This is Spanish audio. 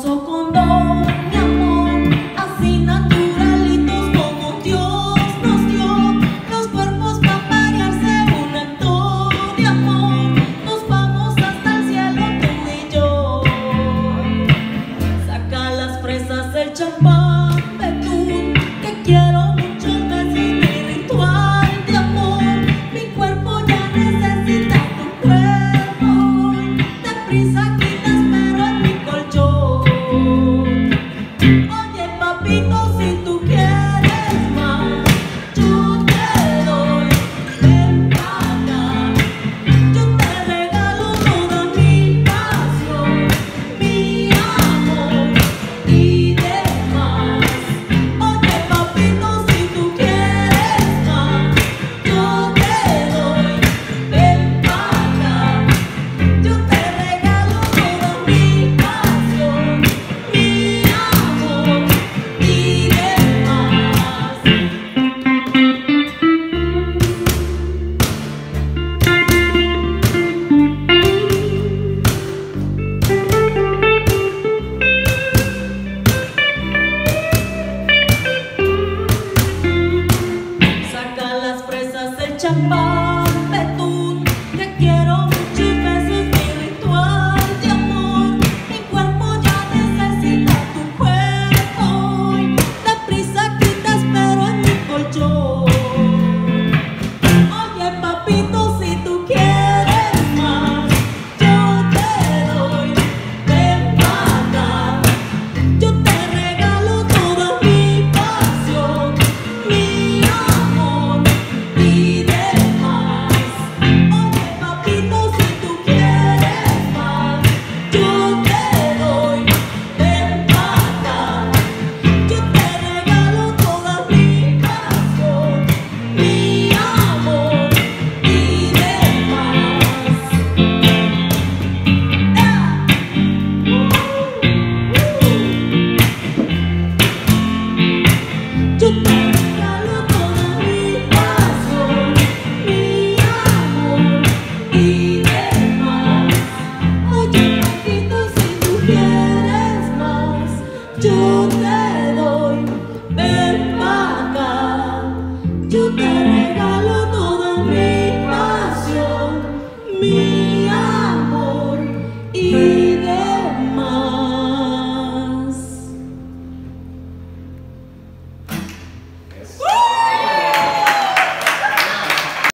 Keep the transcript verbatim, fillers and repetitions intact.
hermoso condón, mi amor, así naturalitos como Dios nos dio, los cuerpos para parearse, un acto de amor, nos vamos hasta el cielo tú y yo. Saca las fresas del champán, betún, que quiero mucho, ese es mi ritual de amor, mi cuerpo ya necesita tu cuerpo, deprisa aquí te espero en mi colchón. Oye papito, si tú quieres más, yo te doy, ven para acá, yo te regalo toda mi pasión, mi amor y demás. Oye papito, si tú quieres más, yo te doy, ven para acá, yo te regalo toda mi pasión, mi amor y demás. Saca las fresas del champán, betún, que quiero mucho y beso es mi ritual de amor, mi cuerpo ya necesita tu cuerpo, deprisa aquí te espero en mi colchón. Oye papito, si tú quieres más, yo te doy, ven para acá, yo te regalo toda mi pasión, mi amor y demás. Oye papito, si tú quieres más, yo te doy, ven para acá, yo te regalo toda mi pasión, mi amor y demás. Yo te regalo toda mi pasión, mi amor y demás. Oye papito, si tú quieres más, yo